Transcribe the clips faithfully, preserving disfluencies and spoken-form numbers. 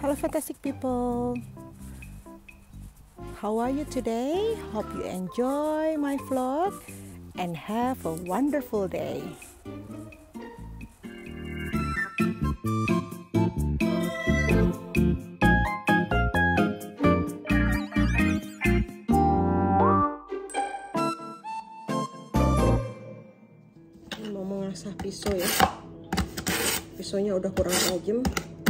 Hello fantastic people, how are you today? Hope you enjoy my vlog and have a wonderful day. Ini mau mengasah pisau ya, pisaunya udah kurang tajam.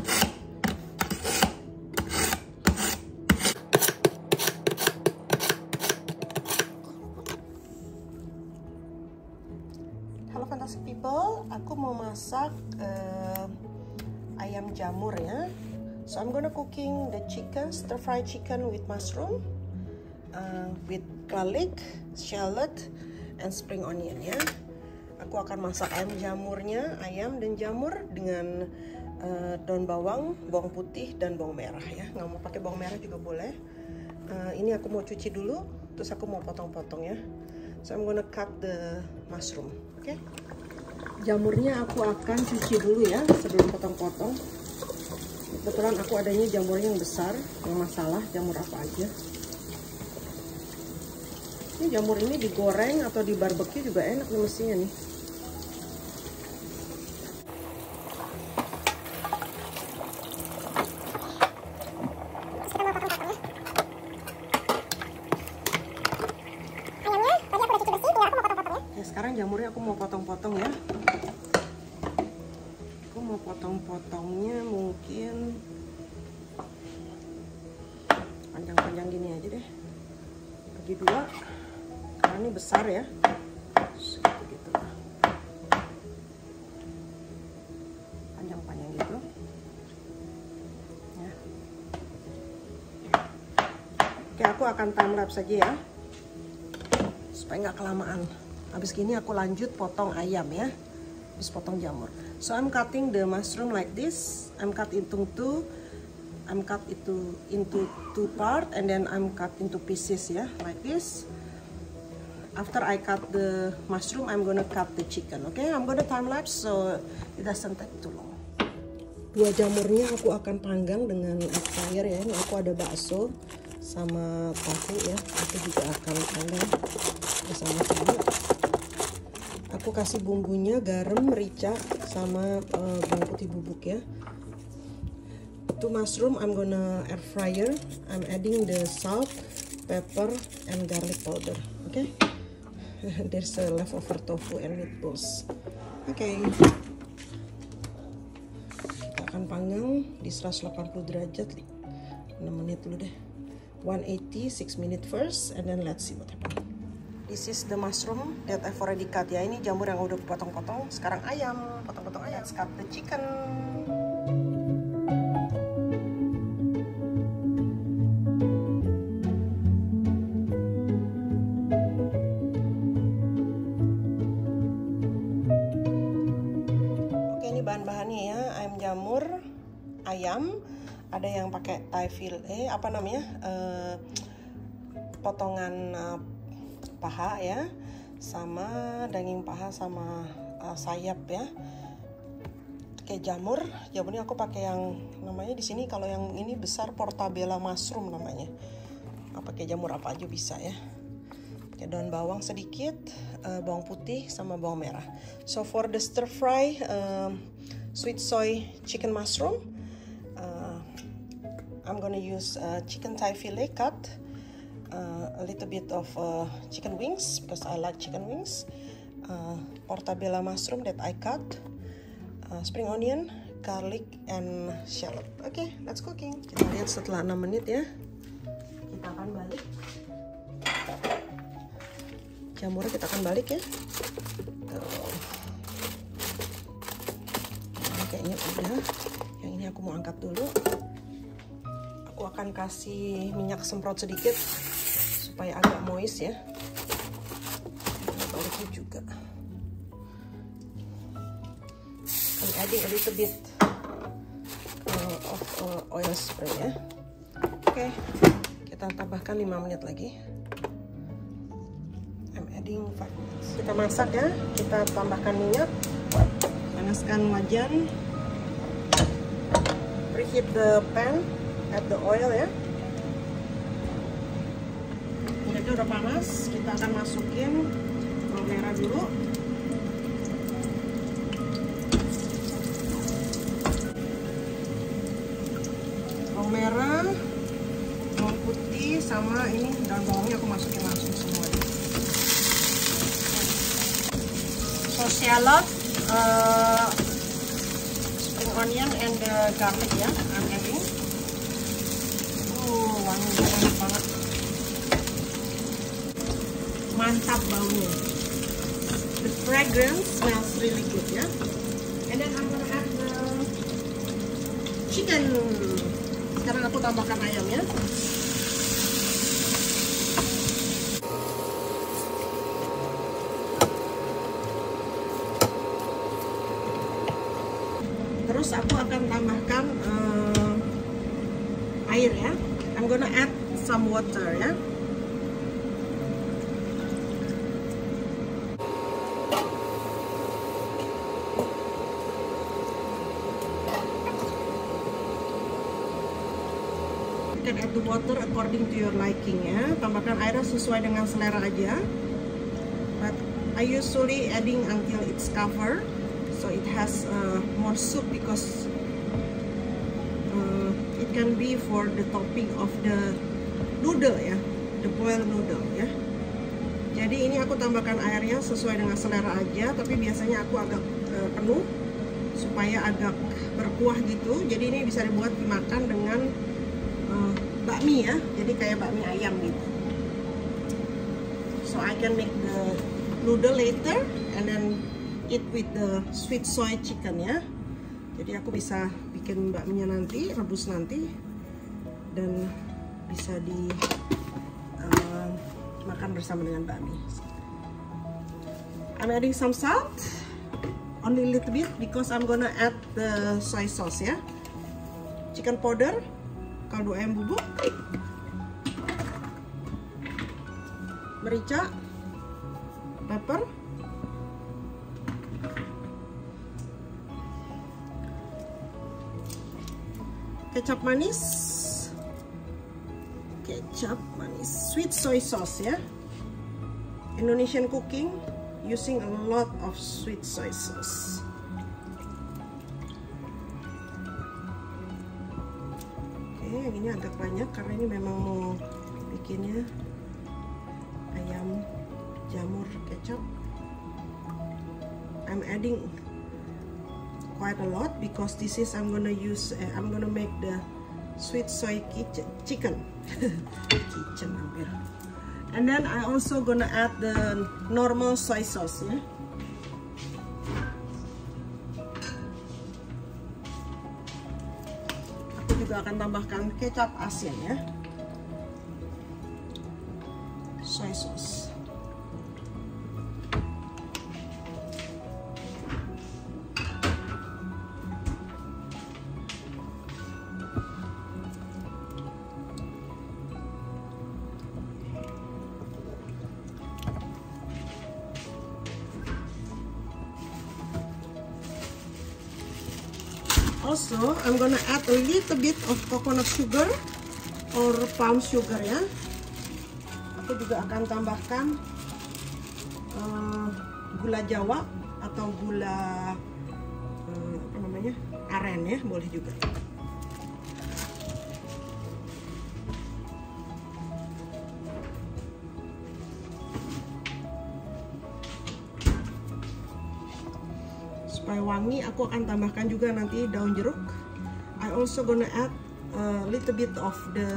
Halo fantastic people, aku mau masak uh, ayam jamur ya. So I'm gonna cooking the chicken, stir fry chicken with mushroom, uh, with garlic, shallot, and spring onion ya. Aku akan masak ayam jamurnya, ayam dan jamur dengan uh, daun bawang, bawang putih dan bawang merah ya. Nggak mau pakai bawang merah juga boleh. Uh, ini aku mau cuci dulu, terus aku mau potong-potong ya. So I'm gonna cut the mushroom. Oke, okay. Jamurnya aku akan cuci dulu ya sebelum potong-potong. Kebetulan aku adanya jamurnya yang besar, yang masalah jamur apa aja. Ini jamur ini digoreng atau di barbecue juga enak nih mestinya nih. Sekarang jamurnya aku mau potong-potong ya. Aku mau potong-potongnya mungkin panjang-panjang gini aja deh. Bagi dua, karena ini besar ya. Segitu gitu. Panjang-panjang gitu. Ya. Oke, aku akan time lapse saja ya. Supaya nggak kelamaan. Habis gini aku lanjut potong ayam ya. Habis potong jamur. So I'm cutting the mushroom like this. I'm cut into two. I'm cut itu into two part and then I'm cut into pieces ya, like this. After I cut the mushroom, I'm gonna cut the chicken. Okay, I'm gonna time lapse so it doesn't take too long. Dua jamurnya aku akan panggang dengan air fryer ya. Ini aku ada bakso sama tahu ya. Aku juga akan panggang bersama-sama. Aku kasih bumbunya garam, merica, sama uh, bawang putih bubuk ya. To mushroom, I'm gonna air fryer. I'm adding the salt, pepper, and garlic powder. Okay. There's a leftover tofu and meatballs. Okay. Kita akan panggang di seratus delapan puluh derajat enam menit dulu deh. one eighty, six minutes first, and then let's see what happens. This is the mushroom that I've already cut ya. Ini jamur yang udah potong-potong. Sekarang ayam, potong-potong ayam. Let's cut the chicken. Oke, ini bahan-bahannya ya. Ayam jamur, ayam. Ada yang pakai thai fillet, apa namanya? Uh, potongan uh, paha ya, sama daging paha sama uh, sayap ya. Kayak jamur, jamurnya aku pakai yang namanya di sini kalau yang ini besar portabella mushroom namanya. Pakai jamur apa aja bisa ya. Pakai daun bawang sedikit, uh, bawang putih sama bawang merah. So for the stir fry uh, sweet soy chicken mushroom, uh, I'm gonna use uh, chicken thai fillet cut. Uh, a little bit of uh, chicken wings because I like chicken wings, uh, portabella mushroom that I cut, uh, spring onion, garlic, and shallot. Oke, okay, let's cooking. Kita lihat setelah enam menit ya. Kita akan balik. Jamurnya kita akan balik ya. Tuh. Ini kayaknya udah. Yang ini aku mau angkat dulu. Aku akan kasih minyak semprot sedikit supaya agak moist ya. Baliknya juga. I'm adding a little bit uh, of uh, oil spray ya. Oke, okay. Kita tambahkan lima menit lagi. I'm adding five minutes. Kita masak ya. Kita tambahkan minyak. Panaskan wajan. preheat the pan, add the oil ya. Minyaknya udah panas, kita akan masukin bawang merah dulu. Bawang merah, bawang putih, sama ini daun bawangnya aku masukin langsung semua. So shallot, uh, spring onion and the garlic ya, I'm adding. Oh, wanginya enak banget, mantap baunya. The fragrance smells really good ya. And then I'm gonna add the chicken. Sekarang aku tambahkan ayamnya. Terus aku akan tambahkan uh, air ya. I'm gonna add some water ya. You can add the water according to your liking ya. Tambahkan airnya sesuai dengan selera aja. But I usually adding until it's covered. So it has uh, more soup because uh, it can be for the topping of the noodle ya, the boiled noodle ya. Jadi ini aku tambahkan airnya sesuai dengan selera aja, tapi biasanya aku agak uh, penuh supaya agak berkuah gitu. Jadi ini bisa dibuat dimakan dengan uh, bakmi ya, jadi kayak bakmi ayam gitu. So I can make the noodle later and then eat with the sweet soy chicken ya. Jadi aku bisa bikin bakminya nanti, rebus nanti, dan bisa di uh, makan bersama dengan bakmi. I'm adding some salt, only a little bit because I'm gonna add the soy sauce ya. Chicken powder, kaldu ayam bubuk, merica, pepper, kecap manis, kecap manis, sweet soy sauce ya. Indonesian cooking using a lot of sweet soy sauce. Oke, yang ini agak banyak karena ini memang mau bikinnya ayam jamur kecap. I'm adding quite a lot because this is I'm gonna use uh, I'm gonna make the sweet soy kitchen, chicken kitchen hampir. And then I also gonna add the normal soy sauce ya. Aku juga akan tambahkan kecap asin ya, soy sauce. Also, I'm gonna add a little bit of coconut sugar or palm sugar ya. Aku juga akan tambahkan uh, gula Jawa atau gula uh, apa namanya, aren ya, boleh juga. Supaya wangi, aku akan tambahkan juga nanti daun jeruk. I also gonna add a little bit of the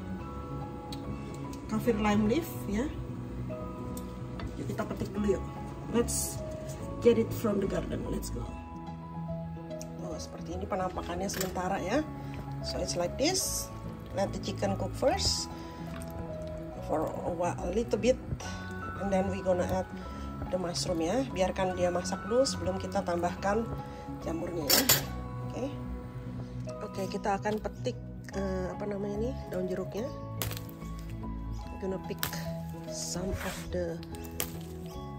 kaffir lime leaf ya. Yuk kita petik dulu yuk. Let's get it from the garden. Let's go. Oh, seperti ini penampakannya sementara ya. So it's like this. Let the chicken cook first for a, while, a little bit, and then we gonna add the mushroom ya. Biarkan dia masak dulu sebelum kita tambahkan jamurnya ya. Oke, okay. Oke okay, kita akan petik uh, apa namanya nih, daun jeruknya. We're gonna pick some of the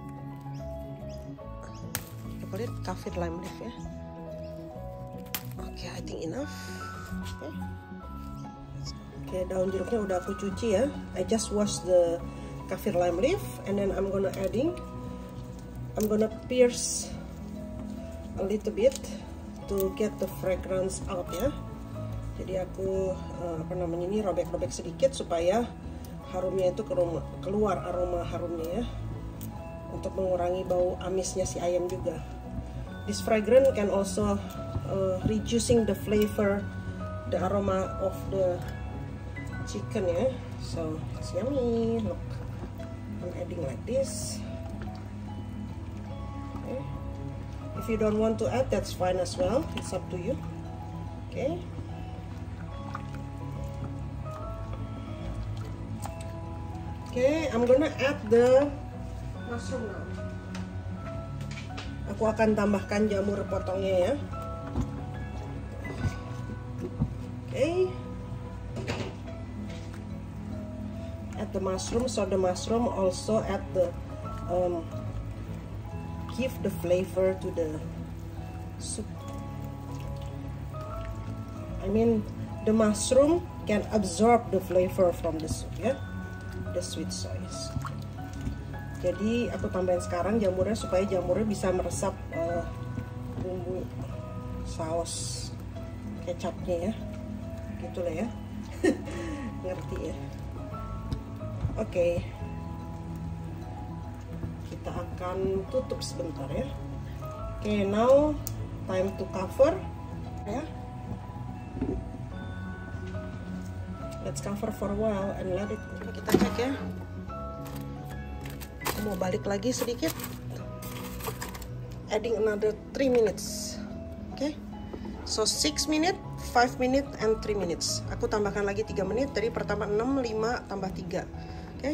apa lihat kaffir lime leaf ya. Oke, Okay, I think enough. Okay. Okay, daun jeruknya udah aku cuci ya. I just wash the kaffir lime leaf, and then I'm gonna adding. I'm gonna pierce a little bit to get the fragrance out ya. Jadi aku uh, apa namanya ini robek-robek sedikit supaya harumnya itu keluar aroma harumnya ya. Untuk mengurangi bau amisnya si ayam juga. This fragrance can also uh, reducing the flavor, the aroma of the chicken ya. So it's yummy. Look, I'm adding like this. Okay. If you don't want to add, that's fine as well. It's up to you. Okay. Okay, I'm gonna add the mushroom now. Aku akan tambahkan jamur potongnya ya. Okay. Add the mushroom, so the mushroom also add the um, give the flavor to the soup. I mean, the mushroom can absorb the flavor from the soup ya, the sweet soy. Jadi aku tambahin sekarang jamurnya supaya jamurnya bisa meresap uh, bumbu saus kecapnya ya, gitulah ya. Ngerti ya. Oke, okay. Kita akan tutup sebentar ya. Oke, okay, now time to cover ya. Let's cover for a while and let it. Kita cek ya. Aku mau balik lagi sedikit. Adding another three minutes. Oke. Okay. So six minutes, five minutes and three minutes. Aku tambahkan lagi tiga menit. Dari pertama enam, lima tambah tiga. Oke. Okay.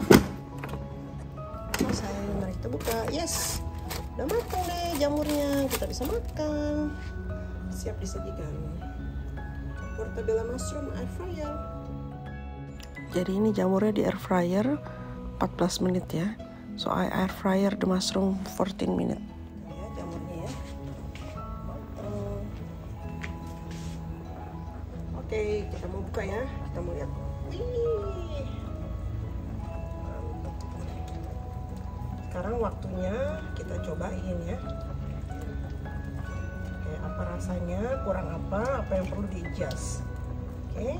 Selesai, mari kita buka. Yes. Udah matang deh jamurnya. Kita bisa makan. Siap disajikan. Portobello mushroom air fryer. Jadi ini jamurnya di air fryer empat belas menit ya. So I air fryer the mushroom fourteen minutes. Ya, jamurnya ya. Matang. Oke, kita mau buka ya. Kita mau lihat. Wih. Sekarang waktunya kita cobain ya. Oke, apa rasanya, kurang apa, apa yang perlu di-adjust. Oke.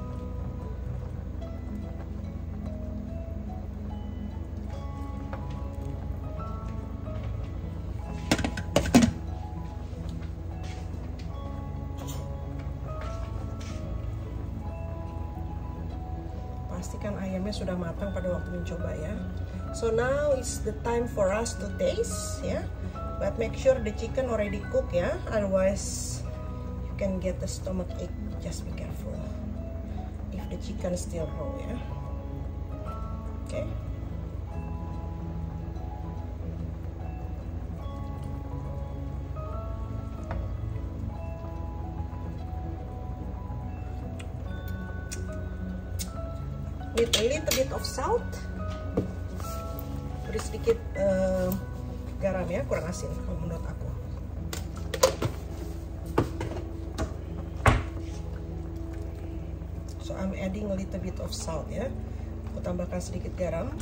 Pastikan ayamnya sudah matang pada waktu mencoba ya. So now is the time for us to taste ya. But make sure the chicken already cooked ya. Otherwise you can get the stomach ache. Just be careful if the chicken is still raw ya. Okay. With a little bit of salt, beri sedikit uh, garam ya, kurang asin kalau menurut aku. So I'm adding a little bit of salt ya, aku tambahkan sedikit garam.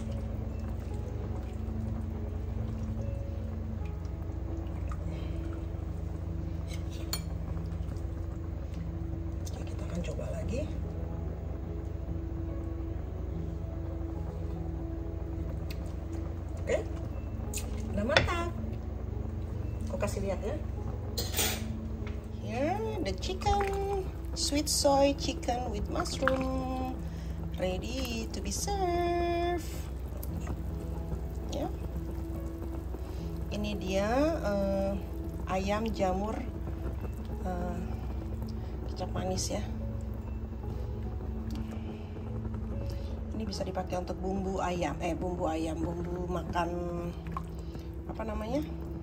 Oke, kita akan coba lagi. Oke, udah matang. Aku kasih lihat ya. Here the chicken, sweet soy chicken with mushroom, ready to be served. Ya, ini dia uh, ayam jamur uh, kecap manis ya. Ini bisa dipakai untuk bumbu ayam, eh bumbu ayam, bumbu makan apa namanya,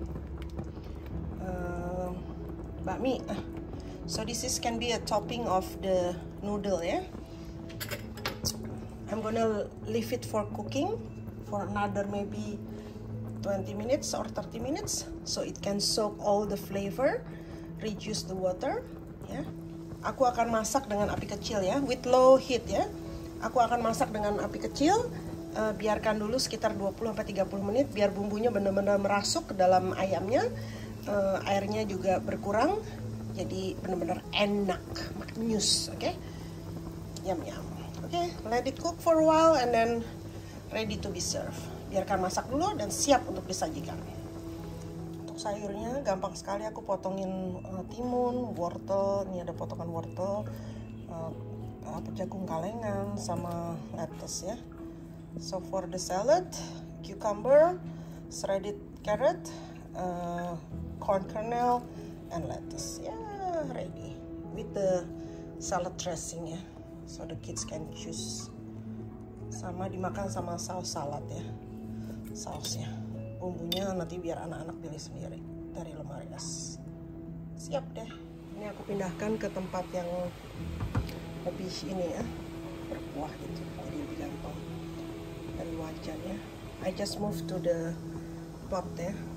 uh, bakmi. So this is can be a topping of the noodle ya. I'm gonna leave it for cooking for another maybe twenty minutes or thirty minutes, so it can soak all the flavor, reduce the water. ya. Aku akan masak dengan api kecil ya, with low heat ya. Aku akan masak dengan api kecil, uh, biarkan dulu sekitar dua puluh sampai tiga puluh menit biar bumbunya benar-benar merasuk ke dalam ayamnya. Uh, airnya juga berkurang, jadi benar-benar enak, maknyus, oke? Okay? Yum yum. Oke, okay, let it cook for a while and then ready to be served. Biarkan masak dulu dan siap untuk disajikan. Sayurnya gampang sekali, aku potongin uh, timun, wortel, ini ada potongan wortel, uh, apa jagung kalengan sama lettuce ya. So for the salad, cucumber, shredded carrot, uh, corn kernel, and lettuce. Ya, yeah, ready with the salad dressing ya. So the kids can choose. Sama dimakan sama saus salad ya, sausnya. Bumbunya nanti biar anak-anak pilih sendiri dari lemari es. Siap deh. Ini aku pindahkan ke tempat yang lebih ini ya, berkuah gitu, jadi lebih gampang dari wajannya. I just move to the pot ya.